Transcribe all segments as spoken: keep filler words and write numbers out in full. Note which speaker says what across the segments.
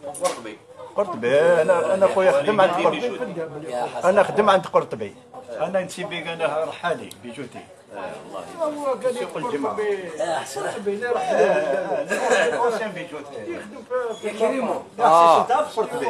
Speaker 1: قرطبي.
Speaker 2: قرطبي. انا انا خويا خدم عند قرطبي. انا خدم عند قرطبي. انا نسيبي انا رحالي بجوتي.
Speaker 1: والله
Speaker 2: هو قال لي سوق الجمعه.
Speaker 3: قرطبي لا راح
Speaker 2: انا بجوتي.
Speaker 3: يخدم في كريمو.
Speaker 2: اه قرطبي.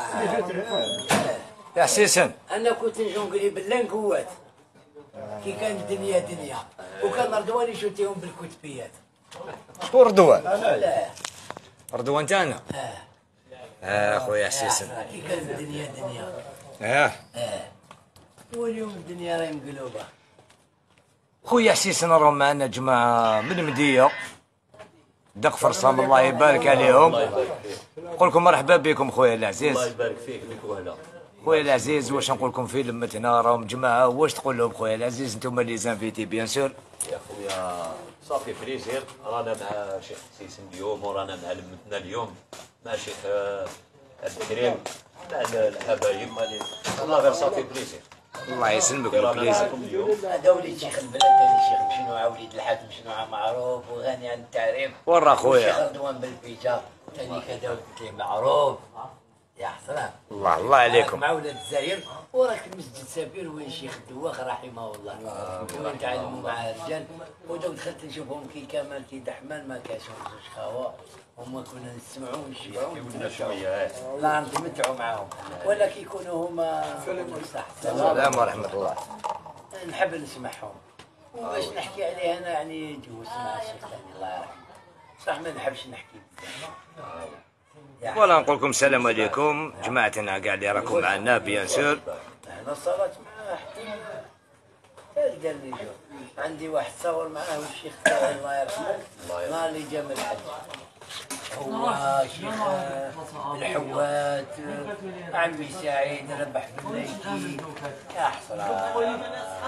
Speaker 4: يا حسيسن
Speaker 5: انا كنت نجي نقول بالله نقوات كي كان الدنيا دنيا وكان رضوان يشوتيهم بالكتبيات.
Speaker 4: شكون رضوان؟
Speaker 5: لا
Speaker 4: رضوان تاعنا.
Speaker 5: اه
Speaker 4: اه خويا حسيسن.
Speaker 5: كي كان الدنيا دنيا.
Speaker 4: اه
Speaker 5: اه واليوم الدنيا راهي مقلوبه.
Speaker 4: خويا حسيسن راهم معنا جماعه من المديه دق فرصام الله يبارك عليهم. نقول لكم مرحبا بكم خويا العزيز.
Speaker 1: الله يبارك فيك لك وهلا.
Speaker 4: خويا العزيز واش نقول لكم في لمتنا راهم جماعه واش تقول لهم خويا العزيز انتم لي زانفيتي بيان سور.
Speaker 1: يا خويا صافي بليزير رانا مع شيخ حسيسن اليوم ورانا مع لمتنا اليوم مع شيخ عبد الكريم مع الحبايب الله غير صافي بليزير.
Speaker 4: الله يسلمك بليزير.
Speaker 5: هذا وليد شيخ البلد ثاني شيخ مشنوعه وليد الحاكم مشنوعه معروف وغني عن التعريف.
Speaker 4: ورا خويا
Speaker 5: شيخ رضوان بالفيجا ثاني كذا قلت ليه معروف. يا حسرة
Speaker 4: الله الله عليكم.
Speaker 5: مع ولاد الجزائر وراك المسجد سفير وين شيخ الدواخ رحمه الله وين تعلموا مع الرجال ودوك دخلت نشوفهم كي كمال كي دحمان ما كاش زوج خوا هما كنا نسمعوا ونشيعوا
Speaker 1: ولنا شويه
Speaker 5: لا نتمتعوا معاهم ولا كي يكونوا هما صح
Speaker 4: السلام ورحمه الله.
Speaker 5: نحب نسمعهم وباش نحكي عليه انا يعني جوز مع الشيخ ثاني الله يرحمه صح ما نحبش نحكي
Speaker 4: ولا نقول لكم السلام عليكم جماعتنا كاع اللي راكم معنا بيان سور.
Speaker 5: انا الصلاة معاه حتى قال لي عندي واحد صور معاه والشيخ تاعي الله يرحمه نهار اللي جا من الحج هو شيخ الحوات عمي سعيد ربح بالليكي يا حسرة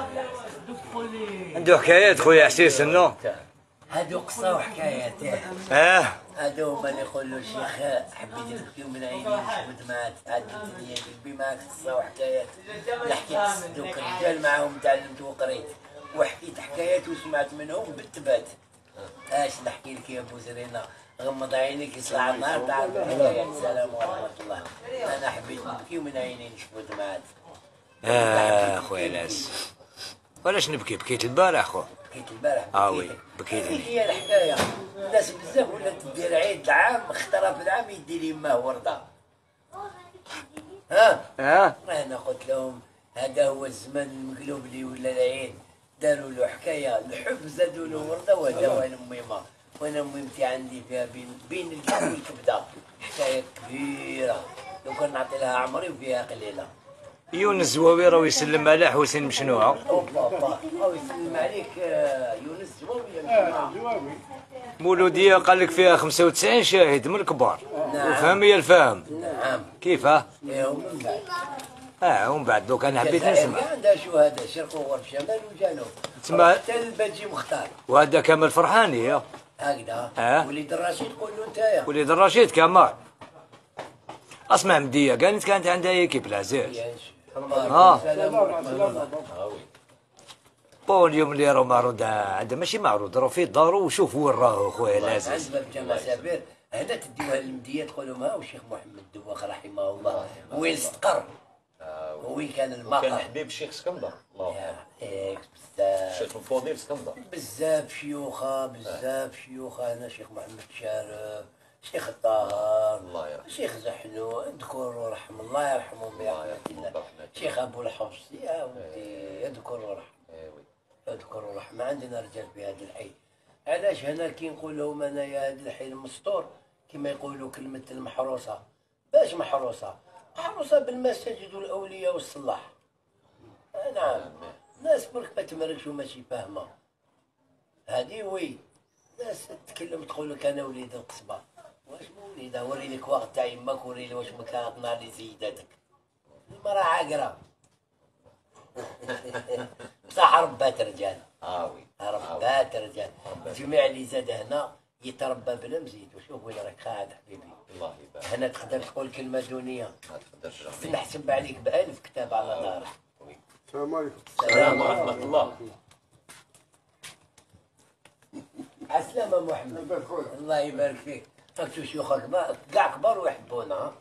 Speaker 4: عنده حكايات خويا حسيس انه
Speaker 5: هادو قصة وحكايات.
Speaker 4: اه
Speaker 5: هادو هما اللي يقولوا الشيخ حبيت نبكي من عيني نشبد معاك عاد الدنيا قلبي معاك قصة وحكايات. حكيت دوك الرجال معاهم تعلمت وقريت وحكيت حكايات وسمعت منهم بالتبات. اش نحكي لك يا ابو زرينه غمض عينيك يطلع النهار تعرف الحكايات. السلام ورحمه الله. انا حبيت نبكي ومن عيني نشبد معاك.
Speaker 4: اه خويا العز ولاش نبكي بكيت البارح خو.
Speaker 5: بكيت البارح
Speaker 4: اه وي بكيت.
Speaker 5: هي الحكايه الناس بزاف ولات تدير عيد العام اخترف العام يدي لي ما ورده. ها
Speaker 4: اه
Speaker 5: انا قلت لهم هذا هو الزمان المقلوب اللي ولا العيد داروا له حكايه الحب زادوا له ورده وهذا هو الميمه. وانا ميمتي عندي فيها بين بين الكبد والكبده حكايه كبيره لو كان نعطي لها عمري وفيها قليله.
Speaker 4: يونس زواويره ويسلم على حسين مشنوعه.
Speaker 5: الله الله يسلم عليك يونس زواوي.
Speaker 4: مولوديه قال لك فيها خمسة وتسعين شاهد من الكبار.
Speaker 5: نعم.
Speaker 4: وفهم هي الفهم.
Speaker 5: نعم.
Speaker 4: كيف ها؟
Speaker 5: ايه ومن بعد.
Speaker 4: اه ومن بعد دوك انا حبيت نسمع.
Speaker 5: عندها شهداء شرق وغرب شمال وجنوب.
Speaker 4: تسمع
Speaker 5: حتى الباجي مختار.
Speaker 4: وهذا كمال فرحاني.
Speaker 5: هكذا.
Speaker 4: اه.
Speaker 5: وليد الرشيد قول له نتايا.
Speaker 4: وليد الرشيد كمال. اسمع مديه قالت كانت عندها ايكيب العزيز. اه. بون اليوم اللي راهو معروض عندها ماشي معروض راه في دارو وشوف وين راهو خويا العزيز.
Speaker 5: عند باب جامع سابير هنا تديوها للمديه تقول لهم ها وشيخ محمد الدواخ رحمه الله وين استقر وين كان المقر.
Speaker 1: كان حبيب الشيخ اسكندر الله
Speaker 5: يرحمه بزاف
Speaker 1: الشيخ الفضيل اسكندر
Speaker 5: بزاف شيوخه بزاف شيوخه هنا شيخ محمد شارف شيخ الطاهر
Speaker 1: الله يرحمه
Speaker 5: شيخ زحنو اذكروا رحم الله يرحمهم برحمة الله. شيخ ابو الحفص يا ودي اذكروا رحمه اذكروا رحمه. عندنا رجال في هذا الحي علاش هنا كي نقول لهم انا يا هذا الحي المستور كما يقولوا كلمه المحروسه. باش محروسه؟ محروسه بالمساجد والاولياء والصلاح. نعم ناس برك ما تمركش وماشي فاهمه هذه وي ناس تتكلم تقول لك انا وليد القصبه. واش وليدها وري لك وقت تاع يماك وري لي واش مكان نهار اللي زيداتك المراه عاقره. بصح ربات رجال.
Speaker 1: اه وي
Speaker 5: ربات رجال. الجميع اللي زاد هنا يتربى بلا مزيد. وشوف وين راك قاعد حبيبي
Speaker 1: الله يبارك.
Speaker 5: هنا تقدر تقول كلمه دنيا
Speaker 1: ما تقدرش
Speaker 5: نحسب عليك بألف كتاب على دارك.
Speaker 3: السلام عليكم.
Speaker 1: السلام ورحمه الله.
Speaker 5: عسلامة محمد الله يبارك فيك. راك شيوخك كاع كبار ويحبونا.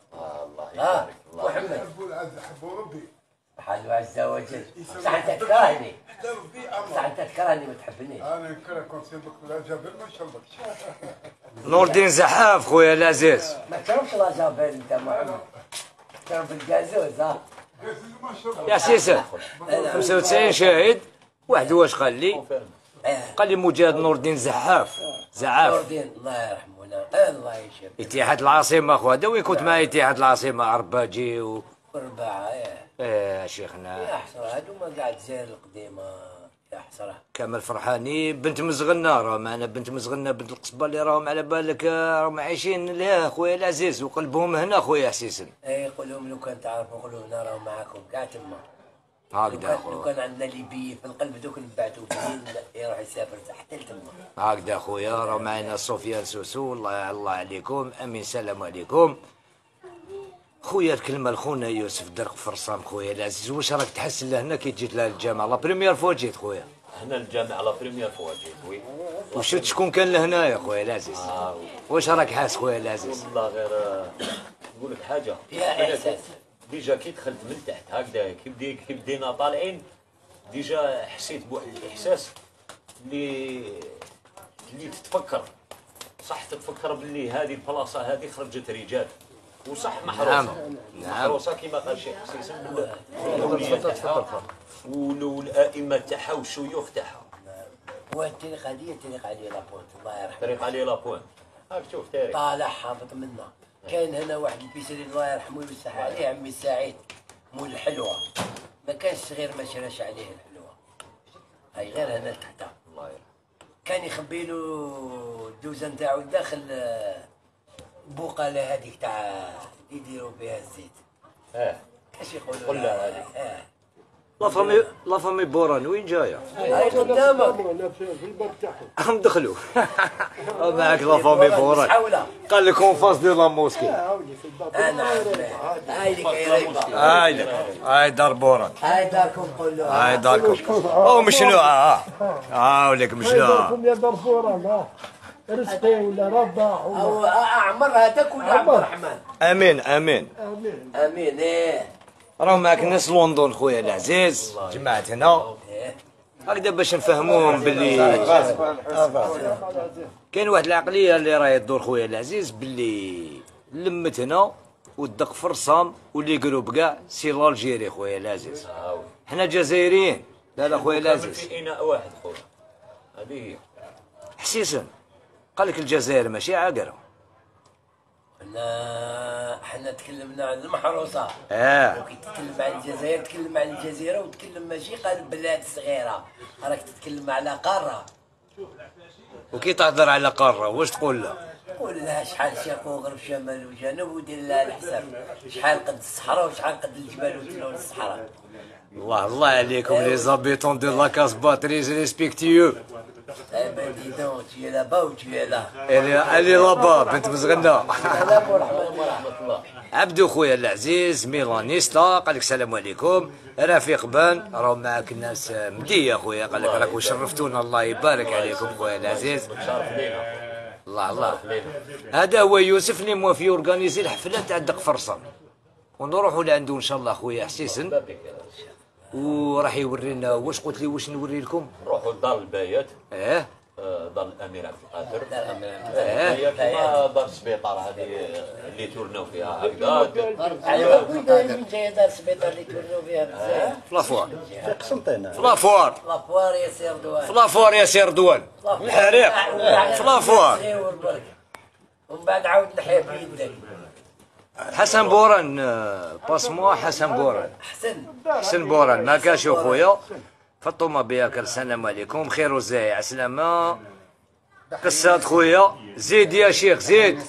Speaker 5: راجل صح انت تكرهني صح انت تكرهني ما تحبنيش.
Speaker 3: انا نكره كنت سيبك لا جابر ما شربكش.
Speaker 4: نور الدين زحاف خويا العزيز.
Speaker 5: ما تشربش لا جابر انت محمد تشرب الجازوز ها.
Speaker 3: ما شربك.
Speaker 4: يا سيسن خمسة وتسعين شاهد واحد واش قال لي قال لي مجاهد نور الدين زحاف
Speaker 5: نور
Speaker 4: زعاف
Speaker 5: الدين الله يرحمه الله يشفيه.
Speaker 4: اتحاد العاصمة خويا هذا وين كنت مع اتحاد العاصمة عرباجي و
Speaker 5: ورباعة ايه
Speaker 4: ايه شيخنا
Speaker 5: يا حسرة هادو ما قاعد زير القديمة يا حسرة.
Speaker 4: كامل فرحاني بنت مزغنة راه معنا بنت مزغنة بنت القصبة اللي راهم على بالك راهم عايشين لها خويا العزيز وقلبهم هنا خويا حسيسن.
Speaker 5: ايه قول لهم لو كان تعرفوا قولوا لنا راهم معاكم كاع تما. لو
Speaker 4: هكذا
Speaker 5: كان لو
Speaker 4: خويا
Speaker 5: كان عندنا ليبي في القلب دوك نبعثوا فيه يروح يسافر حتى لتما.
Speaker 4: هكذا خويا راه معنا سفيان سوسو الله الله عليكم امين سلام عليكم. خويا الكلمه لخونا يوسف درق فرصام خويا العزيز واش راك تحس لهنا كي جيت للجامعه لا بريمير فوا جيت خويا؟
Speaker 1: هنا الجامعة لا بريمير فوا جيت وي.
Speaker 4: وشفت شكون كان لهنا يا خويا العزيز؟
Speaker 1: آه.
Speaker 4: واش راك حاس خويا العزيز؟
Speaker 1: والله غير آه، نقول لك حاجة.
Speaker 5: يا إحساس.
Speaker 1: ديجا كي دخلت من تحت هكذا كي بدي كي بدينا طالعين ديجا حسيت بواحد الإحساس اللي اللي تتفكر صح تتفكر باللي هذه البلاصة هذه خرجت رجال وصح محروسة.
Speaker 4: نعم. نعم.
Speaker 1: محروسة كما قال الشيخ حسيس بالأولياء تاعها والأئمة تاعها والشيوخ تاعها.
Speaker 5: والطريقة هذه الطريقة علي لابونت الله يرحمه.
Speaker 1: طريق علي لابوين هاك شوف تاريخ.
Speaker 5: طالع هابط منا. كاين هنا واحد البيسري الله يرحمه ويمسح عليه عمي سعيد مول الحلوة. ما كانش صغير ما شراش عليه الحلوة. هاي غير هنا تحت.
Speaker 1: الله يرحمه.
Speaker 5: كان يخبي له الدوزه نتاعو داخل البقالة هذيك تاع يديروا بها الزيت.
Speaker 1: اه
Speaker 5: اش يقولوا
Speaker 1: قلة
Speaker 5: لها؟
Speaker 1: هذيك.
Speaker 5: اه
Speaker 4: لا فامي لا فامي بوران وين جايه؟
Speaker 5: هاي قدامك.
Speaker 3: انا في في الباب تاعهم.
Speaker 4: هم دخلوا معك لا فامي بوران
Speaker 5: حولها.
Speaker 4: قال لك اون فاس دو لا موسكي.
Speaker 3: عاودي في الباب.
Speaker 5: انا عارفه. هاي اللي كايريبه.
Speaker 4: هاي لك هاي دار بوران
Speaker 5: هاي داركم كلها.
Speaker 4: هاي داركم او مشلوعه ها ها ولك مشلوعه.
Speaker 3: داركم يا دارفوران ها. رزقي ولا رباح ولا
Speaker 5: او اعمرها تاكل عبد الرحمن.
Speaker 4: امين امين
Speaker 3: امين.
Speaker 5: امين ايه.
Speaker 4: راهم معك ناس لندن خويا العزيز جماعة هنا
Speaker 5: ايه
Speaker 4: هكذا باش نفهموهم باللي كاين واحد العقليه اللي راهي تدور خويا العزيز باللي لمت هنا ودق فرصام واللي قلوب كاع سي لالجيري خويا العزيز. حنا جزائريين لا لا خويا العزيز
Speaker 1: في اناء واحد خويا هذه هي.
Speaker 4: حسيسن قال لك الجزائر ماشي عاقره.
Speaker 5: حنا حنا تكلمنا عن المحروسه.
Speaker 4: اه
Speaker 5: وكي تتكلم عن الجزائر تكلم عن الجزيره وتكلم ماشي قال بلاد صغيره راك تتكلم على قاره.
Speaker 4: وكي تهضر على قاره واش تقول له؟
Speaker 5: قول لها شحال شرق وغرب شمال وجنوب ودير لها الحساب شحال قد الصحراء وشحال قد الجبال وتلون الصحراء.
Speaker 4: الله الله عليكم لي زابيتون دو لا كاس باتريز ريسبكتيو.
Speaker 5: Eh ben dis donc, tu es là-bas ou tu es là?
Speaker 4: اللي اللي لابا بنت مزغنه.
Speaker 5: السلام ورحمة الله.
Speaker 4: عبدو خويا العزيز ميلانيستا قال لك السلام عليكم. رفيق بان راهم معاك الناس مديه خويا قال لك راكم شرفتونا الله يبارك عليكم خويا العزيز.
Speaker 1: شرف لينا.
Speaker 4: الله الله. هذا هو يوسف اللي موافي اورغانيزي الحفله تاع دق فرصه ونروحوا لعنده ان شاء الله خويا حسيسن وراح يورينا واش قلت لي واش نوري لكم.
Speaker 1: نروحوا لدار البايات.
Speaker 4: اه
Speaker 1: آه، دار الامير عبد القادر.
Speaker 5: دار الأمير.
Speaker 1: هي كما دار السبيطار هذه اللي تورناو فيها هكذا.
Speaker 5: أيوة وين داير من جاي دار السبيطار اللي تورنوا فيها بزاف؟
Speaker 4: في لافوار
Speaker 2: في قسنطينه.
Speaker 4: في لافوار
Speaker 5: لافوار يا سير دوان.
Speaker 4: في لافوار يا سير دوان الحريق في لافوار.
Speaker 5: ومن بعد عاود نحيا بيدك.
Speaker 4: حسن بوران آه، باسموا حسن بوران
Speaker 5: حسن.
Speaker 4: حسن بوران ما كاشو خويا فطوما بياك السلام عليكم خير وزاي عسلامة قصات خويا زيد يا شيخ زيد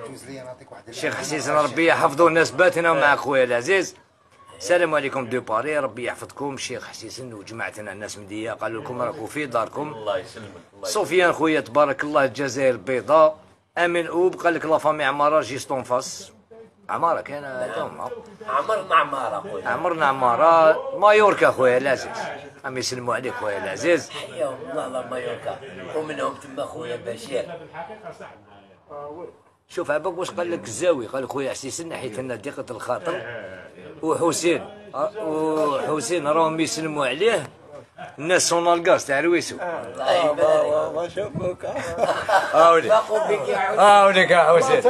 Speaker 4: شيخ حسيس ربي يحفظو الناس باتنا معك خويا العزيز. السلام عليكم دو باري ربي يحفظكم شيخ حسيسن وجماعتنا الناس مديه قالوا لكم راكم في داركم.
Speaker 1: الله يسلمك. الله
Speaker 4: سفيان خويا تبارك الله الجزائر البيضاء. امين اوب قال لك لا فامي عماره جيستون فاس عماره كاين
Speaker 5: عمرنا عمارة خويا.
Speaker 4: عمرنا عماره مايوركا خويا العزيز. عم يسلموا عليك خويا العزيز.
Speaker 5: حياهم الله الله مايوركا ومنهم تما خويا بشير.
Speaker 4: شوف عباك واش قال لك الزاوي، قال لك خويا حسيسن حيت لنا ضيقة الخاطر، وحسين وحسين راهم يسلموا عليه الناس سونالكاس تاع رويسو.
Speaker 2: ما شافوك.
Speaker 4: هاوليك هاوليك يا حسين.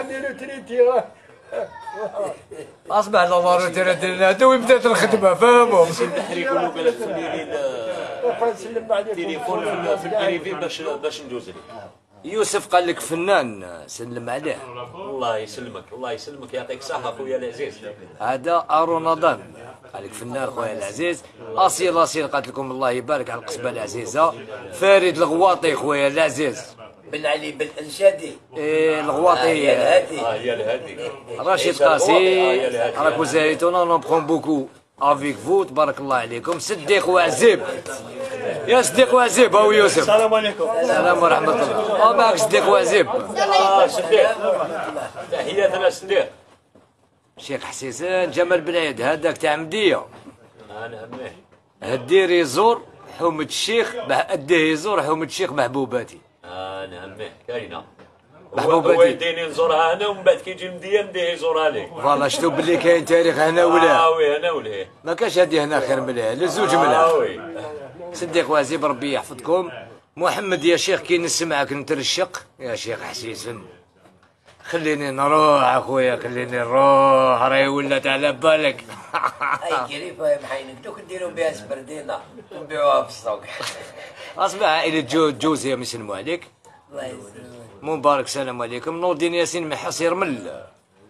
Speaker 4: اصبح الله تردنا دوي بدات الخدمه فهموا.
Speaker 1: البحري يقولوا بالك خلي لي التليفون في البريفي باش باش ندوز لك.
Speaker 4: يوسف قال لك فنان سلم عليه.
Speaker 1: الله يسلمك الله يسلمك يعطيك الصحة خويا العزيز.
Speaker 4: هذا ارونادان قال لك فنان خويا العزيز. اصيل اصيل قالت لكم الله يبارك على القصبه العزيزه. فريد الغواطي خويا العزيز.
Speaker 5: بن علي بن انشادي.
Speaker 4: ايه الغواطي.
Speaker 1: اه يا الهادي.
Speaker 4: رشيد قاسي راكو زايتونا نون بخون بوكو افيك فو تبارك الله عليكم. صديق وعزيب يا صديق وعزيب هو يوسف.
Speaker 2: السلام عليكم.
Speaker 4: السلام ورحمه الله. اه معك صديق وعزيب.
Speaker 1: اه صديق تحياتنا صديق.
Speaker 4: شيخ حسيسان جمال بن عيد هذاك تاع مديه.
Speaker 1: انا همه
Speaker 4: هدير يزور حومة الشيخ اديه يزور حومة الشيخ محبوباتي.
Speaker 1: انا همه كاينه
Speaker 4: محبوباتي.
Speaker 1: هو يديني نزورها انا ومن بعد كي يجي المديه نديه يزورها لي.
Speaker 4: فوالا شتو بلي كاين تاريخ هنا ولا؟
Speaker 1: اه وي هنا ولا
Speaker 4: ما كاش هادي هنا خير مليح لزوج
Speaker 1: اه
Speaker 4: مليح.
Speaker 1: وي.
Speaker 4: صديق وعزيب ربي يحفظكم. محمد يا شيخ كي نسمعك نترشق يا شيخ حسيسن. خليني نروح اخويا خليني نروح راهي ولات على بالك.
Speaker 5: اي قريبه محاينك دوك نديروا بها سبردينه ونبيعوها في السوق.
Speaker 4: اصبح عائلة جو جوزي يسلموا عليك.
Speaker 5: الله يسلمك.
Speaker 4: مبارك السلام عليكم. نور الدين ياسين من حصير مل.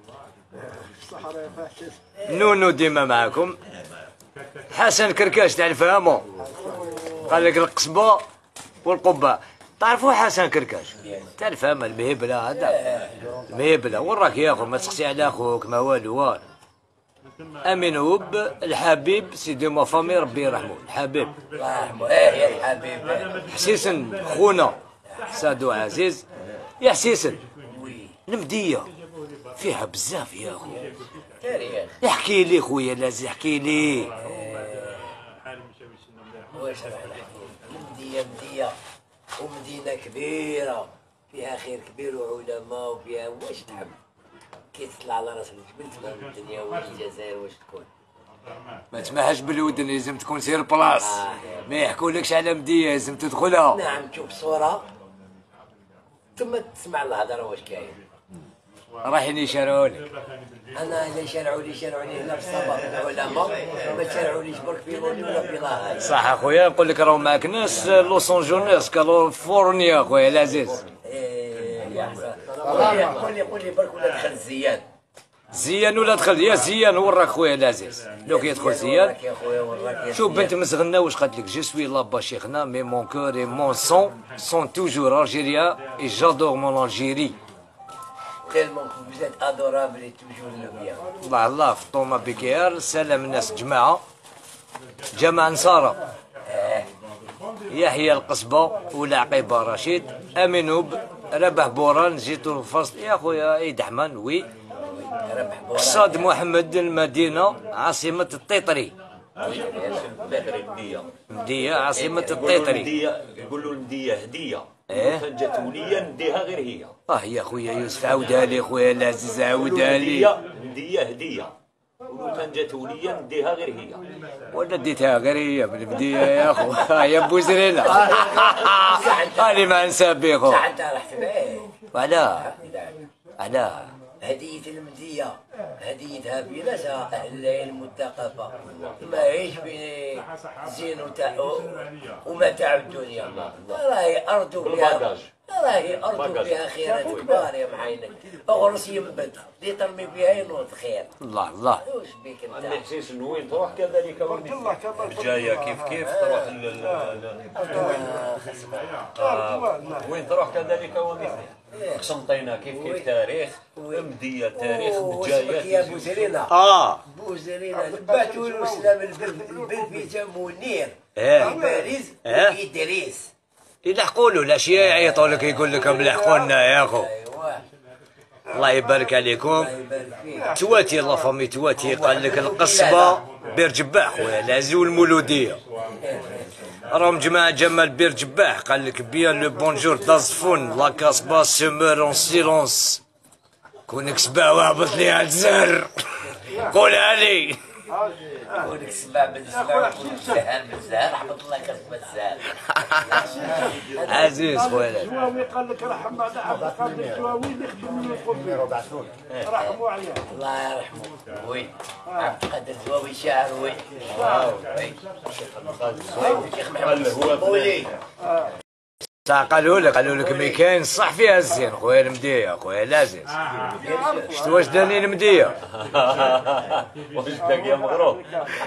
Speaker 4: نونو ديما معكم. حسن كركاش تاع الفهامو قال لك القصبه والقبه. تعرفوا حسن كركاش تاع الفهامه المهبله هذا المهبله وين راك يا اخو ما تسقسي على اخوك ما والو والو. امين هوب الحبيب سيدي ما فامي ربي يرحمه الحبيب.
Speaker 5: الله يرحمه. ايه يا الحبيب.
Speaker 4: حسيسن خونا سادو عزيز يا حسيسن. المديه فيها بزاف يا اخو.
Speaker 5: تاريخ.
Speaker 4: احكي لي خويا لازم احكي لي.
Speaker 5: واش راح نحكي؟ مدية مدية ومدينة كبيرة فيها خير كبير وعلماء وفيها واش تحب كي تطلع على راس الجبل تفهم الدنيا والجزائر واش تكون.
Speaker 4: ما تسمعهاش بالودن لازم تكون سير بلاص.
Speaker 5: آه.
Speaker 4: ما يحكولكش على مديه لازم تدخلها.
Speaker 5: نعم تشوف صورة ثم تسمع الهضرة واش كاين.
Speaker 4: رايحين يشارعونك.
Speaker 5: انا اللي شرعوا لي شرعوا لي هنا في الصبر العلماء ما شرعوا ليش برك في لوني ولا في لاهاي.
Speaker 4: صح اخويا نقول لك راهو معك ناس لوس انجلوس كاليفورنيا اخويا العزيز.
Speaker 5: ايه يا حسن. قول لي قول لي قول لي برك ولا دخل زيان.
Speaker 4: زيان ولا دخل يا زيان وراك خويا العزيز. لو كيدخل زيان
Speaker 5: يا خويا وراك.
Speaker 4: شوف بنت مسغنه واش قالت لك جو سوي لابا شيخنا مي مون كور اي مون سون سون توجور الجيريا اي جادور مون الجيري.
Speaker 5: tellement que vous êtes adorable et toujours le bien.
Speaker 4: الله الله في طوما بكير سلام الناس جماعة جماعة نصارى. يحيى القصبة والعقيبة رشيد أمينوب ربح بوران جيتو الفصل يا خويا عيد حمان وي. قصاد محمد المدينة عاصمة التيطري. مدية عاصمة التيطري.
Speaker 1: يقولوا المدية هدية.
Speaker 4: ايه
Speaker 1: كان جات وليا نديها غير هي.
Speaker 4: اه يا خويا يوسف عاودها لي خويا العزيز عاودها لي.
Speaker 1: ندية هدية. ولو كان جات وليا نديها غير هي.
Speaker 4: ولا ديتها غير هي بالبدية يا خو. يا بوزرينا. هاني ما ننسى بيه خو.
Speaker 5: انت رحت بعيد.
Speaker 4: وعلاه؟ علاه؟
Speaker 5: هدية المدية هديتها بناسها أهل العلم والثقافة ما عيش بزين ومتاع الدنيا. راهي أرض فيها راهي أرض فيها خيرات كبار يا معينك. أغرس ينبت اللي ترمي فيها ينوض خير.
Speaker 4: الله الله.
Speaker 5: واش بيك أنت؟
Speaker 1: عندي حسيس وين تروح كذلك ولدي. جاية كيف كيف تروح وين تروح كذلك ولدي. قسنطينة كيف كيف تاريخ مدية تاريخ
Speaker 5: وجايات يا بوزرينا.
Speaker 4: اه
Speaker 5: بوزرينا بعثوا له سلام البر في جام منير
Speaker 4: ايه
Speaker 5: في باريس
Speaker 4: ايه
Speaker 5: وإدريس.
Speaker 4: يلحقوا له الاشياء يعيطوا لك يقول لكم لحقوا لنا يا اخو.
Speaker 5: ايوا
Speaker 4: الله يبارك عليكم.
Speaker 5: الله يبارك فيك.
Speaker 4: تواتي لا فامي تواتي قال لك القصبه بير جباح خويا العزيز والمولوديه. راهم جماعة جمال بير جباح قال لك بيان لو بونجور دازفون لا كاسبا سومور اون سيلونس. كونك سبع وهبط لي هاد الزهر قولها لي.
Speaker 5: كونك سبع بالزهر وكونك زهر بالزهر حبط الله كسب الزهر.
Speaker 4: عزيز خويا
Speaker 3: الجواوي قال لك رحم على عبد القادر الجواوي اللي خدم من القبه رحموا عليه.
Speaker 5: الله يرحمه وي عبد القادر الجواوي شاعر وي. وي الشيخ محمد الصبولي.
Speaker 4: قالوا لك قالوا لك مي كاين صح فيها الزين خويا المديه خويا العزيز. شفت واش داني المديه
Speaker 1: واش داك يا مغروب.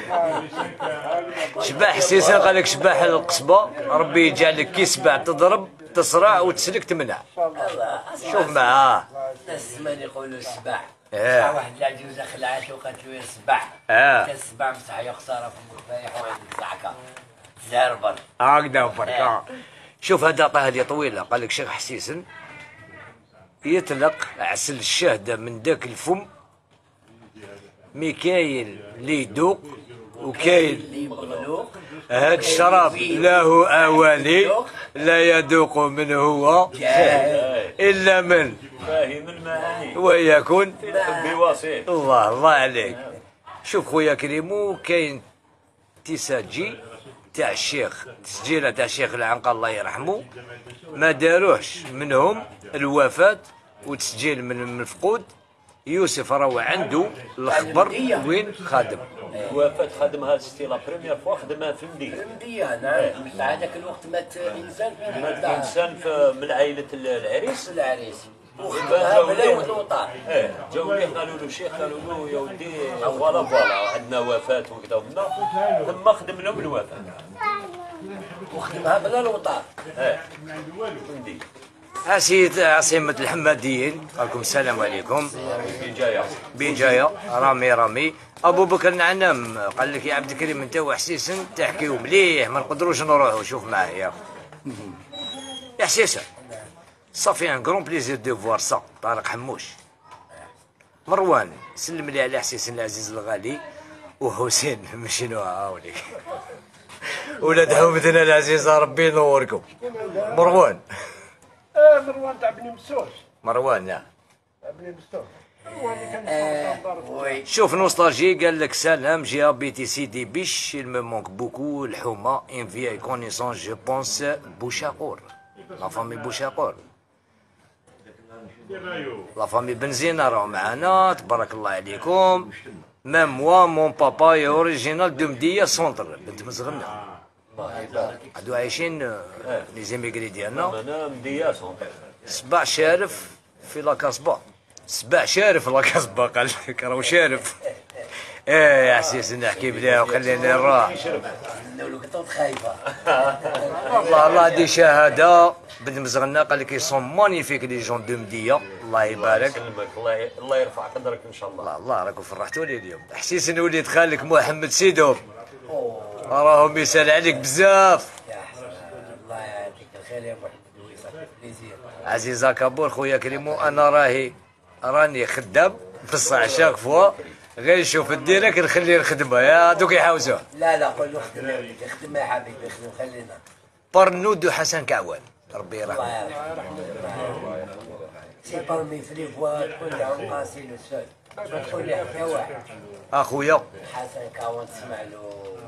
Speaker 4: شباح حسيسان قال لك شباح القصبه ربي يجعلك كي سبع تضرب تصرع وتسلك تمنع. شوف معاه
Speaker 5: الناس زمان يقولوا السباح.
Speaker 4: اه
Speaker 5: واحد العجوزه خلعته وقالت له يا سباح.
Speaker 4: اه
Speaker 5: كان السباع مسح يا خساره في المخبايح وهذيك الزعكه زهربر.
Speaker 4: هكذا فركا. شوف هذا عطاه هذه طويله قال لك شيخ حسيسن يطلق عسل الشهده من ذاك الفم مي كاين اللي يذوق وكاين
Speaker 5: اللي مغلوق.
Speaker 4: هاد الشراب له اواني لا يذوق من هو الا من
Speaker 1: فاهم المعاني
Speaker 4: ويكون
Speaker 1: بواسيط.
Speaker 4: الله الله عليك. شوف خويا كريمو كاين تيساجي تاع الشيخ تسجيله تاع الشيخ العنقا الله يرحمه ما داروهش منهم الوفاه وتسجيل من المفقود. يوسف راهو عنده الخبر وين خادم.
Speaker 1: وفاه خدمها ستي لا بريمير فوا خدمها في المدينه.
Speaker 5: المدية نعم. في هذاك الوقت مات انسان في
Speaker 1: مات انسان في- من عائله العريس.
Speaker 5: العريس وخدمها بلا الوطن.
Speaker 1: ايه جاو ليه قالوا له شيخ قالوا له يا ودي فوالا فوالا عندنا وفاه وكذا وكذا ثم خدم لهم الوفاه.
Speaker 5: وخدمها بلا الوطن.
Speaker 1: ايه فهمتي
Speaker 4: اسيد عاصمه الحماديين قال لكم السلام عليكم.
Speaker 1: بجايه
Speaker 4: بجايه رامي رامي ابو بكر نعنم قال لك يا عبد الكريم انت وحسيسن تحكيو مليح ما نقدروش نروحوا. شوف معايا يا حسيسن صافي ان كرون بليزير دو فوار سا. طارق حموش مروان سلم لي على حسيسن العزيز الغالي وحسين مشينو عاوني ولاد حومتنا العزيزه ربي ينوركم. مروان
Speaker 3: اه مروان تاع بني مسوس.
Speaker 4: مروان نعم.
Speaker 3: بني مسوس. مروان اللي كان
Speaker 5: وي
Speaker 4: شوف نوستالجي قال لك سلام جي ابيتي سيدي بيش il me manque beaucoup الحومه ان فياي كونيسونس جو بونس بوشاقور لا فامي بوشاقور لا فامي بنزينه راهو معانا تبارك الله عليكم. مام موا مون بابا يا اوريجينال دو مديه سونتر بنت مزغنه هادو عايشين لي زيميغري ديالنا.
Speaker 1: انا مدياسهم
Speaker 4: سبع شارف في لاكاسبا. سبع شارف في لاكاسبا قال لك راهو شارف. ايه يا حسيس نحكي بلاه وخليني نروح.
Speaker 5: الوقطات خايفه.
Speaker 4: الله الله دي شهاده بنت مزغنه قال لك يسون مانيفيك لي جون دو مديه الله يبارك.
Speaker 1: يسلمك الله الله يرفع قدرك ان شاء الله.
Speaker 4: الله الله راكم فرحتوني اليوم. حسيس وليد خالك محمد سيدو راهم يسال عليك بزاف.
Speaker 5: يا حسن الله يعطيك الخير يا محمد ويصافي بليزير.
Speaker 4: عزيزة كابور خويا كريمو انا راهي راني خدام بصح شاك فوا غير نشوف الديريكت نخلي الخدمه يا دوك يحوسوه.
Speaker 5: لا لا قول له خدم يا وليدي خدم يا حبيبي خدم خلينا.
Speaker 4: برنود حسن كعوان ربي يرحمه.
Speaker 5: الله يرحمه. سي بارمي في لي فوا تقول لي عنقا سي لو سول ما تقول لي حتى واحد.
Speaker 4: اخويا
Speaker 5: حسن كاوان تسمع له.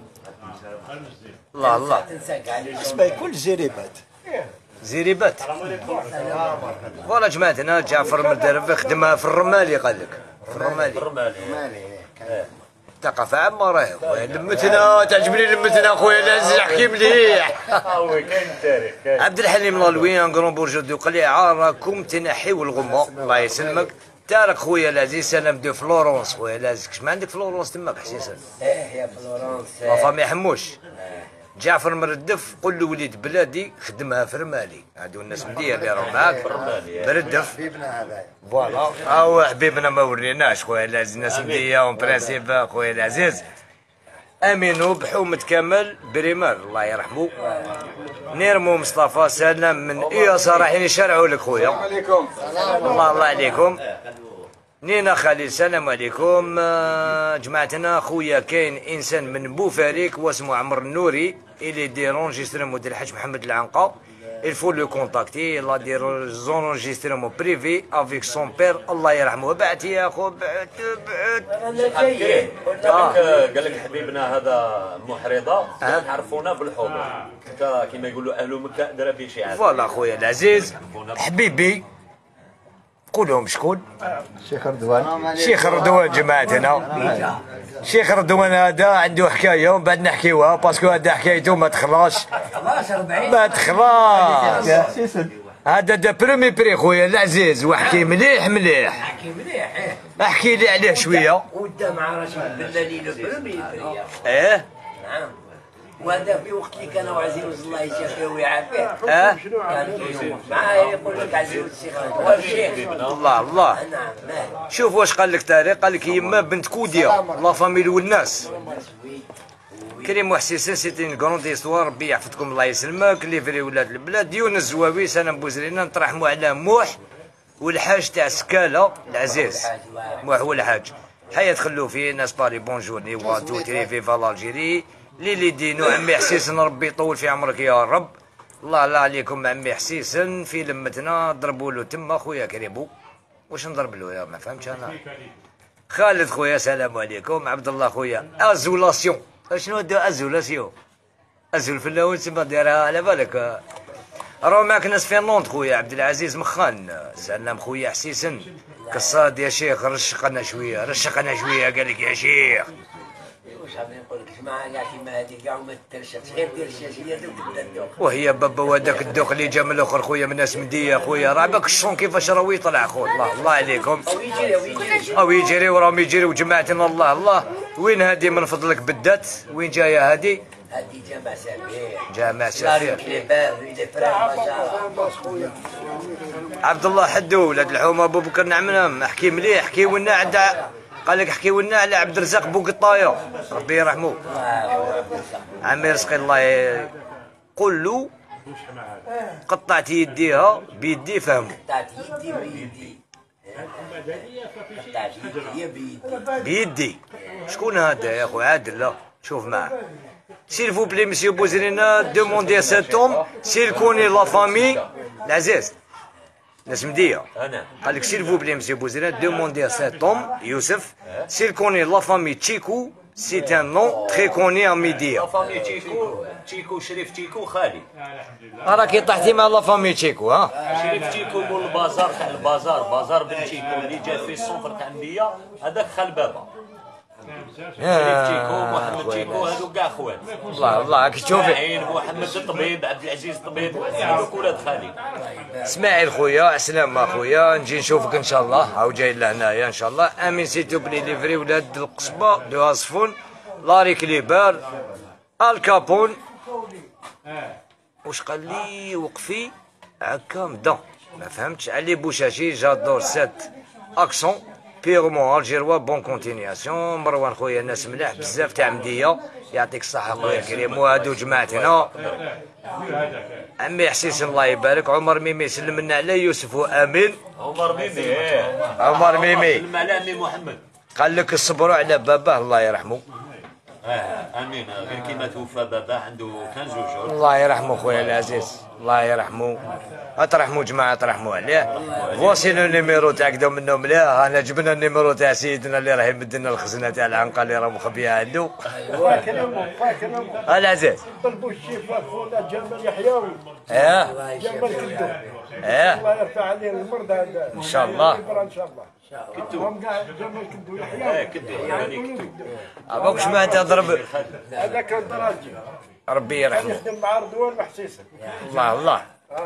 Speaker 4: الله الله
Speaker 5: تنسى كاع لي
Speaker 2: اسمه كل زريبات.
Speaker 4: زيريبات. فوالا جماعتنا جعفر مدرب خدمها في الرمالي قال لك في الرمالي.
Speaker 1: الرمالي
Speaker 4: ثقافة عامة راهي خويا لمتنا تعجبني لمتنا خويا العزيز احكي مليح.
Speaker 1: وي كاين التاريخ كاين.
Speaker 4: عبد الحليم لالوي ان كرون بورجو دو قليعة راكم تنحيو الغمة الله يسلمك. تارك خويا العزيز سلام دو فلورونس خويا العزيز كش ما عندك فلورونس تماك حسيسن.
Speaker 5: ايه يا فلورانس.
Speaker 4: لا فامي حموش. جعفر مردف قول له وليد بلادي خدمها في رمالي هادو الناس مديه اللي راهم معاك مردف
Speaker 6: حبيبنا هذا
Speaker 4: فوالا او حبيبنا ما وريناش خويا العزيز الناس مديه اون برانسيب خويا العزيز. امينو بحومة كمال بريمار الله يرحمه. نيرمو مصطفى سلام من اياس رايحين يشرعوا لك خويا.
Speaker 6: عليكم
Speaker 4: الله الله عليكم. نينا خالد السلام عليكم. جماعتنا خويا كاين انسان من بوفاريك واسمه عمر النوري اللي ديرونجستر موديل الحاج محمد العنقا il faut le contacter il a des enregistrements privés avec son père الله يرحمه بعت يا اخو بعت بعت
Speaker 5: انا جاي
Speaker 1: قال لك قال لك حبيبنا هذا محرضه عرفونا بالحضور كما يقولوا اهل مكه درا به شي عاد
Speaker 4: فوالا خويا العزيز حبيبي قول لهم شكون؟
Speaker 2: الشيخ رضوان.
Speaker 4: شيخ رضوان جماعتنا. شيخ رضوان هذا عنده حكايه ومن بعد نحكيوها باسكو هذا حكايته ما تخلاش ما تخلاش. هذا دا برومي بري خويا العزيز واحكي مليح مليح.
Speaker 5: احكي مليح.
Speaker 4: احكي لي عليه شويه.
Speaker 5: ودا مع رشيد بلالي البرومي بري.
Speaker 4: ايه.
Speaker 5: نعم. وهذا في وقت اللي كان عزيز الله يشافيه ويعافيه.
Speaker 4: اه.
Speaker 5: كان معاه يقول لك عزيز الشيخ هو الشيخ.
Speaker 4: الله الله.
Speaker 5: نعم.
Speaker 4: شوف واش قال لك تاريخ قال لك يما بنت كوديا لا فاميل والناس. كريم وحسيسن سيتي اون كروند ايستوار ربي يحفظكم الله يسلمك اللي فري ولاد البلاد يونس زواويس انا بوزرينا نترحموا على موح والحاج تاع سكاله العزيز موح هو الحاج حياة خلوفي ناس باري بونجورني واتو تري في فالالجيري ليلي دينو عمي حسيسن ربي يطول في عمرك يا رب الله لا عليكم عمي حسيسن في لمتنا ضربوا له تما خويا كريبو واش نضرب له يا ما فهمتش انا خالد خويا السلام عليكم عبد الله خويا ازولاسيون شنو هذا ازولاسيون ازول في الاول تما دايرها على بالك راهو معك ناس في لوند خويا عبد العزيز مخان سلام خويا حسيسن قصاد يا شيخ رشقنا شويه رشقنا شويه قال لك يا شيخ
Speaker 5: واش عم نقول لك جماعه كاع كيما هذيك كاع وما ترشقش غير دير الشاشيه تبدا الدوق
Speaker 4: وهي بابا وهذاك الدوق اللي جا من الاخر خويا من ناس مديه خويا راه باك الشون كيفاش راهو يطلع خويا الله الله عليكم
Speaker 5: او يجري او يجري
Speaker 4: او يجري وراهم يجريو جماعتنا الله الله وين هادي من فضلك بدات وين جايه هادي
Speaker 5: هذه جامع سفير
Speaker 4: جامع سفير
Speaker 5: خويا
Speaker 4: عبد الله حدو ولاد الحومه ابو بكر نعمنا احكي مليح احكي لنا عند قال لك احكي لنا على عبد الرزاق بوقطايه ربي يرحمه عمي رزقي الله ي... قل له قطعت يديها بيدي فهموا
Speaker 5: قطعت يدي بيدي قطعت يدي بيدي
Speaker 4: بيدي شكون هذا يا اخو عادل لا شوف معاه s'il vous plaît monsieur Bouzrina demandez à cet homme s'il connaît la famille العزيز ناس مديه قال لك s'il vous plaît monsieur Bouzrina demandez à cet homme يوسف s'il connaît la famille Tchikou c'est un nom très connu en média
Speaker 1: لا فامي تشيكو تشيكو شريف تشيكو خالي
Speaker 4: راكي طحتي مع لا فامي تشيكو ها
Speaker 1: شريف تشيكو مول البازار تاع البازار بازار بن تشيكو اللي جا في السونتر تاع النبيه هذاك خال بابا شريف تشيكو محمد تشيكو هذو كاع خوات
Speaker 4: الله الله كي تشوفي
Speaker 1: اسماعيل محمد الطبيب عبد العزيز الطبيب هذوك ولاد خالي
Speaker 4: اسماعيل خويا عسلامة خويا نجي نشوفك ان شاء الله هاو جاي لهنايا ان شاء الله امين سيتو بلي ليفري ولاد القصبه دو عصفون لاري كليبار الكابون واش قال لي وقفي هكا مدا ما فهمتش علي بوشاشي جادور سات اكسون بيغمون الجيروا بون كونتينياسيون مروان خويا ناس ملاح بزاف تاع مديه يعطيك الصحه خويا كريم وهادو جماعتنا عمي حسيس الله يبارك عمر ميمي سلم لنا على يوسف وامين
Speaker 1: عمر ميمي
Speaker 4: عمر ميمي
Speaker 1: سلم على امي محمد
Speaker 4: قال لك اصبروا على باباه الله يرحمه
Speaker 1: اه امين غير كيما توفى بابا عنده خمسة شهور
Speaker 4: الله يرحمه خويا العزيز الله يرحمه اترحموا جماعه ترحموا عليه فوسي لو نيميرو تاعك داو منهم مليح انا جبنا النيميرو تاع سيدنا اللي راه يمد لنا الخزنه تاع العنقه اللي راه مخبيه عنده
Speaker 3: فاكرهم فاكرهم
Speaker 4: العزيز
Speaker 3: طلبوا الشفاء خونا جمال يحيوي
Speaker 4: اه
Speaker 3: جمال كدو
Speaker 4: اه
Speaker 3: الله يرفع عليه المرض هذا
Speaker 4: ان شاء الله
Speaker 3: ان شاء الله
Speaker 1: كدو
Speaker 3: هم كاع جمال كدو
Speaker 1: اه
Speaker 3: يحيوي
Speaker 1: كدو يعني كدو
Speaker 4: ابوك شمعت تضرب
Speaker 3: هذا كان دراجي
Speaker 4: ربي
Speaker 3: كان
Speaker 4: يرحمه
Speaker 3: يخدم مع رضوان محسيسن
Speaker 4: الله الله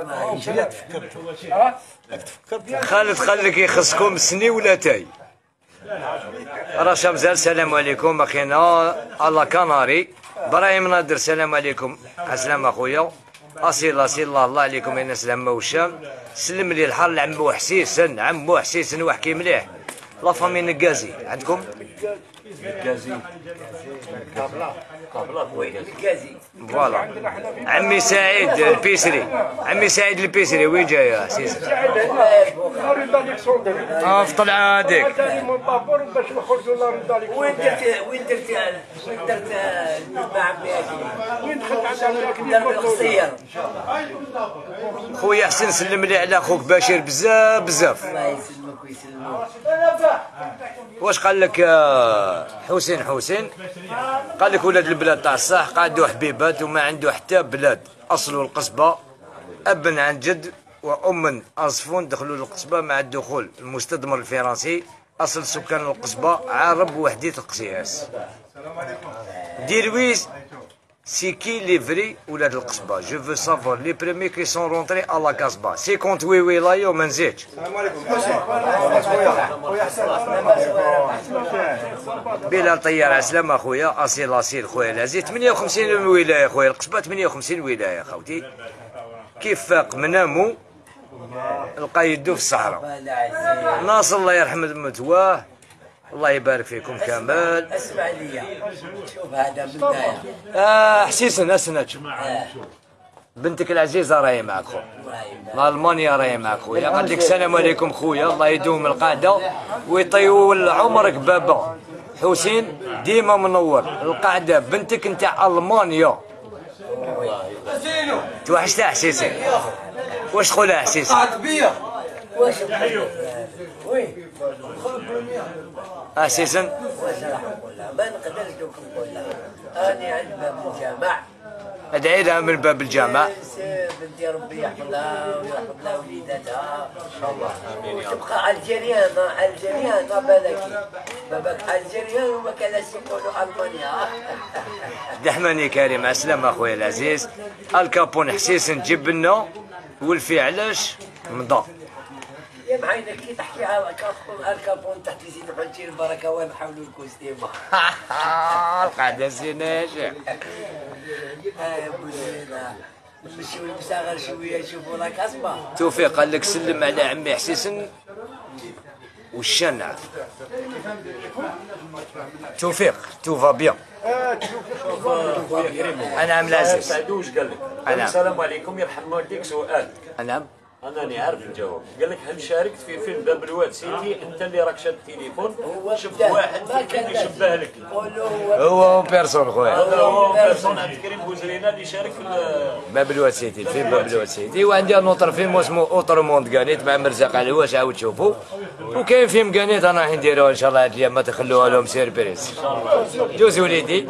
Speaker 3: ها
Speaker 4: خالد خليك يخصكم سني ولا تاي رشا مزال السلام عليكم اخينا الله كناري ابراهيم نادر السلام عليكم السلام اخويا اصيل اصيل الله الله عليكم يا ناس العمه والشام سلم لي الحر لعمو حسيسن عمو حسيسن وحكي مليح لا فامي نقازي عندكم
Speaker 1: كازي قابله قابله
Speaker 5: الكازي
Speaker 4: فوالا. عمي سعيد البيسري، عمي سعيد البيسري وين جاي يا سيسي؟
Speaker 3: رضا الكسندري
Speaker 4: اه في طلعه هذيك.
Speaker 3: ثاني من طابور باش نخرجوا لرضا
Speaker 5: وين
Speaker 3: الكسندري.
Speaker 5: درت وين درت وين درت مع عمي
Speaker 3: وين دخلت عند عمك
Speaker 5: درت القصير.
Speaker 4: خويا حسن سلم لي على خوك بشير بزاف بزاف.
Speaker 5: الله يسلمك ويسلمك.
Speaker 4: واش قال لك يا حسين حسين؟ قال لك ولاد البلاد تاع الصح قعدوا حبيبات وما عنده حتى بلاد، اصله القصبه، ابا عن جد وام اصفون دخلوا للقصبه مع الدخول المستثمر الفرنسي، اصل سكان القصبه عرب وحديث القسياس. ديرويز سي كي لي فري ولاد القصبه، جو فو سافوار لي بريمي كي سون رونتري ا لا كاسبا، سيكونت وي ولايه وما نزيدش. بلال طيار عسلامة اخويا، اصيل اصيل خويا العزيز، ثمانية وخمسين ولايه خويا القصبه، ثمانية وخمسين ولايه خوتي. كيف فاق منامو لقى يدو في الصحراء. ناصر الله يرحم متواه، الله يبارك فيكم كامل.
Speaker 5: اسمع لي شوف هذا بدايه.
Speaker 4: آه حسيسن اسنت بنتك العزيزه راهي معك خو، المانيا راهي معك خويا. قال لك السلام عليكم خويا، الله يدوم القعده ويطيول عمرك بابا. حسين ديما منور القعده، بنتك نتاع المانيا. توحشتها حسيسن؟ واش تقولها حسيسن؟
Speaker 5: واش وين
Speaker 4: حسيسن؟
Speaker 5: واش راح نقولها؟ ما نقدرش دوك نقولها. راني عند باب الجامع.
Speaker 4: ادعي لها من باب الجامع.
Speaker 5: بنتي ربي يحفظها ويحفظ لها وليداتها ان شاء الله. تبقى الجيريان الجيريان ما بالك باباك الجيريان وما كانش يقولوا المانيا.
Speaker 4: دحماني كريم عسلامة اخويا العزيز. الكابون حسيسن جيب لنا والفي علاش مضى.
Speaker 5: يا معاينة كي تحكي على الكابون الكابون تحت سيدي حجي البركه ونحاولوا الكوستيمه.
Speaker 4: القعده زينه يا شيخ.
Speaker 5: يا بولينا نمشيو المساغر شويه نشوفوا لا كاسبه.
Speaker 4: توفيق قال لك سلم على عمي حسيسن والشنع. توفيق توفا بيان.
Speaker 1: خويا كريم
Speaker 4: انا عم العزيز.
Speaker 1: سعدو واش قال لك؟
Speaker 4: أنا.
Speaker 1: السلام عليكم يرحم والديك سؤال.
Speaker 4: نعم.
Speaker 1: انا عارف الجواب. قال لك هل شاركت في فيلم باب الواد سيتي؟ انت اللي راك شاد التليفون شفت واحد اللي يشبه لك.
Speaker 4: هو بيرسون خويا.
Speaker 1: هذا هو بيرسون عبد الكريم بوزرينا اللي شارك في
Speaker 4: باب الواد سيتي، الفيلم باب الواد سيتي. وعندي نوتر فيلم اسمه اوتر موند كانيت مع مرزاق علواش، عاود تشوفوا. وكاين فيلم كانيت انا راح نديروه ان شاء الله هاد الايام، ما تخلوها لهم سيربريز. جوز وليدي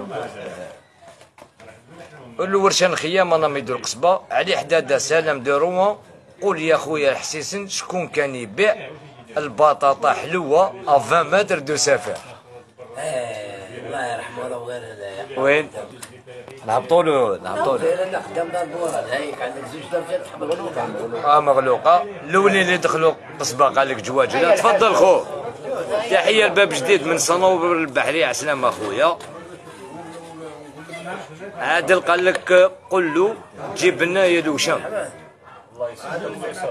Speaker 4: قول له ورشان خيام انا ميدو القصبه علي حداده سلام دو روان. قول يا خويا حسيسن شكون كان يبيع البطاطا حلوه ا عشرين متر دو سافر؟
Speaker 5: الله يرحمه ولا غير هذايا.
Speaker 4: وين؟ نهبطوا له نهبطوا له.
Speaker 5: غير انا قدام دار بورا هايك عندك زوج درجات مغلوقه.
Speaker 4: اه مغلوقه. الاولين اللي دخلوا قصبه قال لك جواجله. تفضل خو. تحيه لباب جديد من صنوبر البحري عسلامة اخويا. عادل قال لك قل له جيب لنا يا دوشام.
Speaker 1: الله يسلمك.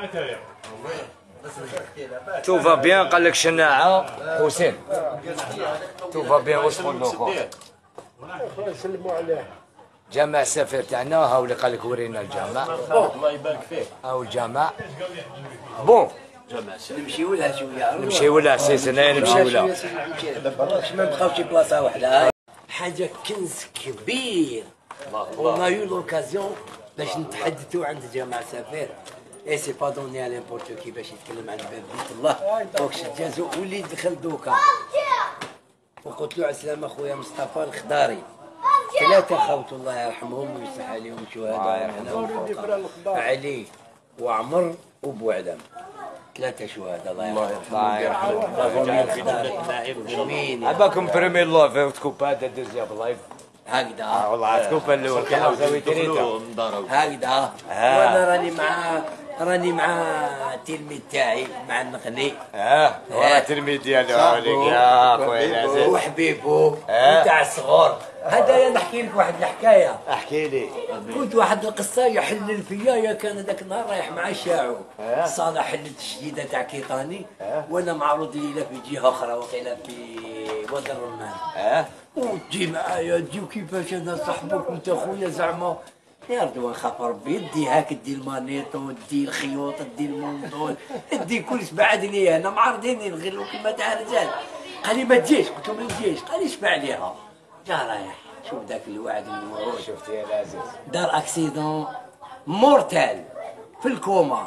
Speaker 4: تو فا بيان قال لك شناعه حسين. تو فا بيان واش تقول له خو؟
Speaker 3: سلموا عليه.
Speaker 4: جامع السفير تاعنا هاو اللي قال لك ورينا الجامع.
Speaker 1: الله يبارك فيك.
Speaker 4: هاو الجامع. بون
Speaker 5: نمشيو لها شويه.
Speaker 4: نمشيو لها سيسنا نمشيو لها.
Speaker 5: باش ما نبقاوش في بلاصه واحده. حاجه كنز كبير. وما يو لوكازيون باش نتحدثوا عند جامع السفير. اي سي با دوني ا ليمبورت كي باش يتكلم عن باب بيت الله. دونك شجازو واللي دخل دوكا وقلت له عسلامة خويا مصطفى الخضاري. ثلاثة خوت الله يرحمهم ويصلح عليهم شهداء هنا وفوق. علي وعمر وبوعدم. ثلاثة شهداء الله يرحمهم.
Speaker 4: الله
Speaker 5: يرحمهم. جميل.
Speaker 4: عباكم بريمي لوف وتكوب هذا دوزيام لايف.
Speaker 5: هكذا.
Speaker 4: والله تكوب الاول كان زاوي تريتا.
Speaker 5: هكذا. وانا راني مع راني مع التلميذ تاعي مع النقني.
Speaker 4: اه ورا التلميذ ديالو عليك يا خويا العزيز.
Speaker 5: وحبيبو تاع الصغور. هذا نحكي لك واحد الحكايه.
Speaker 4: احكي لي.
Speaker 5: كنت واحد القصه يحلل فيا يا كان ذاك النهار رايح مع الشاعو. صالح حلت الشديده تاع كيطاني وانا معروض لي في جهه اخرى وقيله في واد الرمان
Speaker 4: اه
Speaker 5: وتجي معايا تجي وكيفاش انا صاحبك وانت خويا زعما يا رضوان خاف ربي دي هاك دي المانيطو دي الخيوط دي المونطول دي كلش بعدني انا معرضيني نغير كيما تاع الرجال قال لي ما تجيش قلت له ما نجيش قال لي شبع عليها جا رايح شوف ذاك الوعد الموعود
Speaker 4: شفت يا العزيز
Speaker 5: دار اكسيدون مورتال في الكوما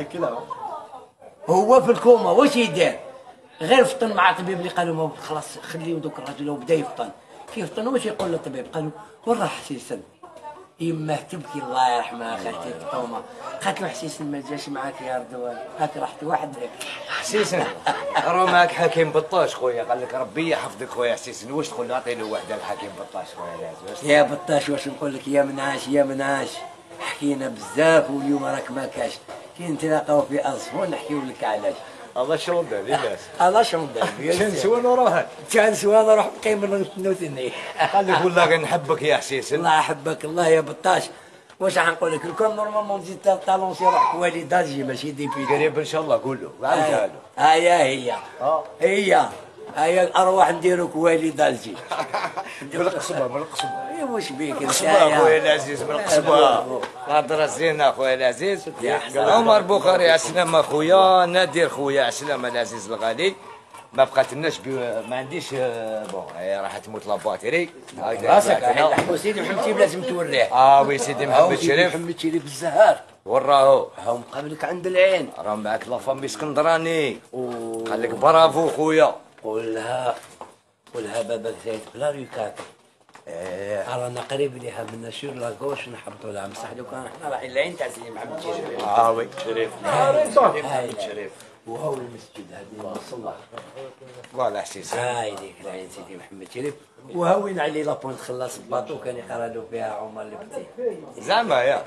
Speaker 5: هو في الكوما واش يدير غير فطن مع الطبيب اللي قالوا ما خلاص خليه دوك الراجل وبدا يفطن كيف فطن واش يقول للطبيب قالوا وين راح حسيسن يما تبكي الله يرحمها خالتي فطومه قالت له حسيسن ما جاش معاك يا رضوان هاك رحت وحدك
Speaker 4: حسيسن راه معك حكيم بطاش خويا قال لك ربي يحفظك خويا حسيسن واش تقول نعطي له وحده الحكيم بطاش خويا لازم
Speaker 5: يا بطاش واش نقول لك يا منعاش يا منعاش حكينا بزاف واليوم راك ما كاش كي نتلاقاو في أصفون نحكيو لك علاش
Speaker 4: الله شغل دار الناس
Speaker 5: الله شنو دار
Speaker 4: كان سوان وراها
Speaker 5: كان سوانا روح نقيم نوثني
Speaker 4: قال لك والله غير نحبك يا حسيسن
Speaker 5: الله يحبك الله يا بطاش واش راح نقول لك الكل نورمالمون تزيد طالونسي روحك والداجي ماشي ديبيتي
Speaker 4: قريب ان شاء الله قول له عاودها له
Speaker 5: هيا هي
Speaker 4: اه
Speaker 5: هي هيا الارواح نديروك والدالجي
Speaker 4: بالقصبه بالقصبه
Speaker 5: يا واش بيك انت
Speaker 4: بالقصبه خويا العزيز بالقصبه هضره زينه خويا العزيز عمر بخاري عسلامة خويا نادر خويا عسلامة العزيز الغالي ما بقات لناش بي... ما عنديش بون هي راح تموت لاباتري
Speaker 5: راسك الحين سيدي محمد شريف لازم توريه
Speaker 4: اه وي سيدي محمد شريف
Speaker 5: محمد شريف الزهار
Speaker 4: وراهو
Speaker 5: هاو مقابلك عند العين
Speaker 4: راه معاك لا فامي اسكندراني قال لك برافو خويا
Speaker 5: قولها قولها باباك زايد بلا ريكاتو
Speaker 4: ايه
Speaker 5: رانا قريب ليها من شور لاكوش نحبطوا لها مسح لو كان احنا رايحين العين تاع سيدي محمد شريف
Speaker 4: اه وي
Speaker 1: شريف
Speaker 5: هاي
Speaker 1: شريف
Speaker 5: وهو المسجد هذه المصلى
Speaker 4: فوالا حسيس
Speaker 5: هاي ديك العين سيدي محمد شريف وهوين علي لابوينت خلص باطو كان يقرا له فيها عمر البتي
Speaker 4: زعما يا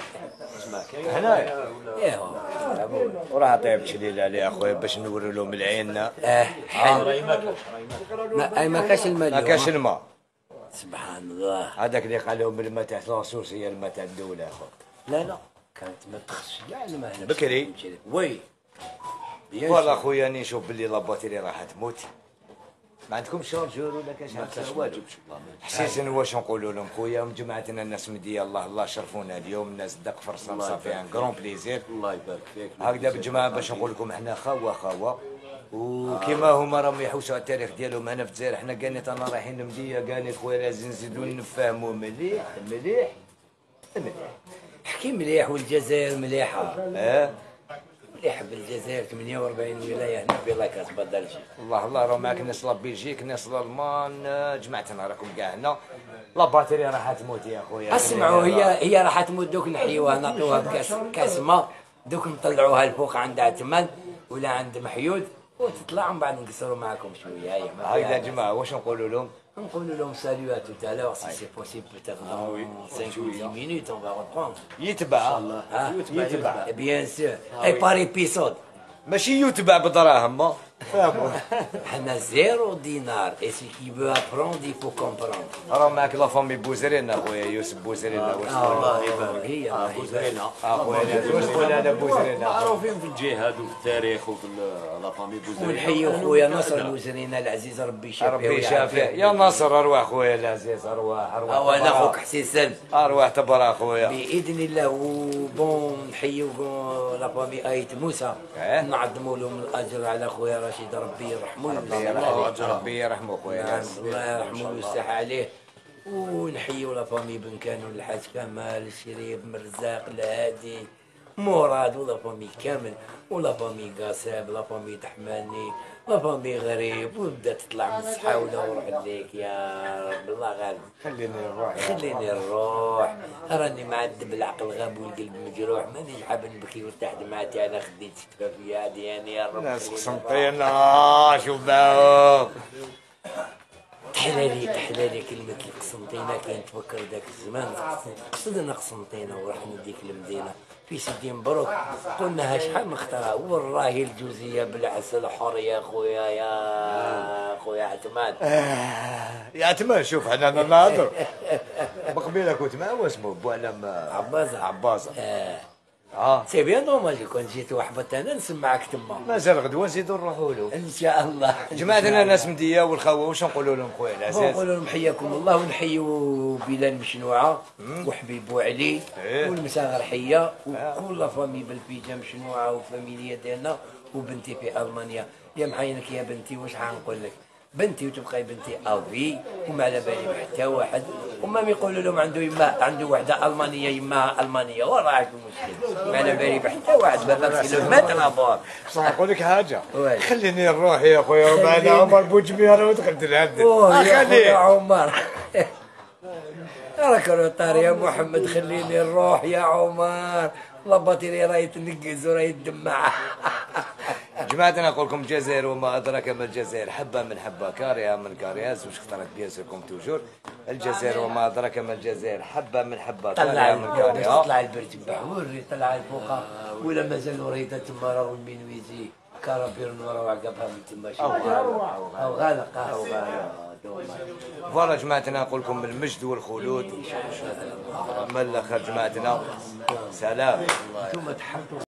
Speaker 4: هنايا
Speaker 5: ايه
Speaker 4: وراه طيب شليل عليه اخويا باش نوري لهم العين
Speaker 5: اه حلو ما اي ما كاش الماء
Speaker 4: ما كاش الماء
Speaker 5: سبحان الله
Speaker 4: هذاك اللي قال لهم الماء تاع لاصوص هي الماء تاع الدوله اخو
Speaker 5: لا لا كانت ما تخصش كاع الماء هنا
Speaker 4: بكري
Speaker 5: وي
Speaker 4: والله خويا راني نشوف باللي لاباتيري راح تموت ما عندكم شارجور ولا كاش حتى واجب حسيسن واش نقولوا لهم خويا جماعتنا الناس مديه الله الله شرفونا اليوم الناس دق فرصه صافي ان كرون بليزير
Speaker 1: الله يبارك فيك
Speaker 4: هكذا بالجماعه باش نقول لكم احنا خوا خوا وكيما هما راهم يحوسوا على التاريخ ديالهم هنا في الجزائر حنا قانيت انا رايحين مديه قانيت خويا لازم نزيدوا نفهموا مليح مليح مليح
Speaker 5: حكي مليح والجزائر مليحه
Speaker 4: اه
Speaker 5: مليح بالجزائر ثمانية وأربعين ولايه هنا في لاكاس بدلجي
Speaker 4: الله الله راه معاك ناس لا بلجيك ناس الالمان جماعتنا راكم كاع هنا لا باتري راح تموت يا خويا
Speaker 5: اسمعوا هي هي راح تموت دوك نحيوها نعطوها بكاس كاس ماء دوك نطلعوها لفوق عند عثمان ولا عند محيود وتطلع من بعد نقصروا معكم شويه هيا
Speaker 4: هاي يا جماعه واش نقولوا لهم
Speaker 5: نقولوا لهم سالو ا tout à l'heure si c'est possible peut-être dans cinq ou dix minutes on va reprendre
Speaker 4: يتبع
Speaker 5: ah
Speaker 4: يتبع
Speaker 5: bien sûr et par épisode
Speaker 4: ماشي يتبع بدراهم ما فهموا
Speaker 5: حنا زيرو دينار et ce qui veut apprendre il faut comprendre
Speaker 4: راه معك لا فامي بوزرين اخويا يوسف بوزرين واش تقول
Speaker 1: الله يبارك
Speaker 5: هي
Speaker 1: اه بوزرينا
Speaker 4: اخويا واش تقول انا بوزرين
Speaker 1: معروفين في الجهاد وفي التاريخ وفي لا فامي بوزرينا
Speaker 5: ونحيي خويا نصر الوزرينا العزيز ربي يشافيه
Speaker 4: ربي يشافيه يا نصر ارواح خويا العزيز ارواح ارواح
Speaker 5: وانا اخوك حسين سلم
Speaker 4: ارواح تبارك خويا
Speaker 5: باذن الله وبون نحيو لا فامي ايت موسى
Speaker 4: إيه.
Speaker 5: نعظموا لهم الاجر على خويا رشيد ربي يرحمه
Speaker 4: ربي يرحمه خويا
Speaker 5: نعم
Speaker 4: العزيز
Speaker 5: الله يرحمه ويستح عليه ونحيوا لا فامي بن كانوا الحاج كمال الشريف مرزاق الهادي مراد ولا فامي كامل ولا فامي قاسب لا فامي تحماني لا فامي غريب وبدا تطلع من الصحاوله وروح ليك يا رب الله غالب
Speaker 4: خليني نروح
Speaker 5: خليني نروح راني معذب العقل غاب والقلب مجروح مانيش حاب نبكي وارتاح دمعتي انا خديت شفافي هادي يعني يا رب
Speaker 4: ناس قسنطينة شوف باهو
Speaker 5: تحلالي تحلالي كلمة القسنطينة كانت تفكر ذاك الزمان قصدنا قسنطينة وراح نديك المدينة في سيدي مبروك قلنا شحال من خطرة والراهي الجوزية بالعسل حر يا خويا يا خويا عثمان
Speaker 4: يا عثمان شوف حنا نهضر بقبيله كنت معاه واسمه بوعلم
Speaker 5: عبازة
Speaker 4: عبازة
Speaker 5: آه.
Speaker 4: اه
Speaker 5: سي بيان نورمال كون جيت وحبطت انا نسمعك تما
Speaker 4: مازال غدوه نزيدو نروحوا له.
Speaker 5: ان شاء الله.
Speaker 4: جماعتنا ناس مديه والخوه واش نقولوا لهم خويا العزيز؟
Speaker 5: نقولوا لهم حياكم الله ونحيوا بلال مشنوعه وحبيب وعلي
Speaker 4: إيه.
Speaker 5: والمساغر حيه وكل فامي بالبيجا مشنوعه وفاميليا ديالنا وبنتي في المانيا. يا محينك يا بنتي واش حنقول لك بنتي وتبقى بنتي افي وما على بالي حتى واحد. وما يقولوا لهم عنده يما عنده وحده المانيه يما المانيه وراك المشكل ما على بالي حتى واحد بابا ما تنافور.
Speaker 4: صح نقول لك حاجه
Speaker 5: وي.
Speaker 4: خليني نروح يا خويا ومعنا عمر بوجميره ودخلت العبد.
Speaker 5: اوه يا خويا
Speaker 4: خليه
Speaker 5: عمر راك روطار يا محمد خليني نروح يا عمر لبطي لي راهي تنقز وراهي تدمع.
Speaker 4: جماعتنا نقول لكم الجزائر وما ادراك ما الجزائر حبه من حبه كاريها من كارياس واش اختارت بيان سوركم توجور. الجزائر وما ادراك ما الجزائر حبه من حبه
Speaker 5: طلع
Speaker 4: كاريها من كاريها.
Speaker 5: طلع البرد بحور طلع الفوق ولا مازال وريده تما راه المنويزي كارابير نورا وعقبها من تما شي او غالق او غالق.
Speaker 4: فوالا جماعتنا نقول لكم بالمجد والخلود من الاخر جماعتنا سلام.
Speaker 5: ثم تحطوا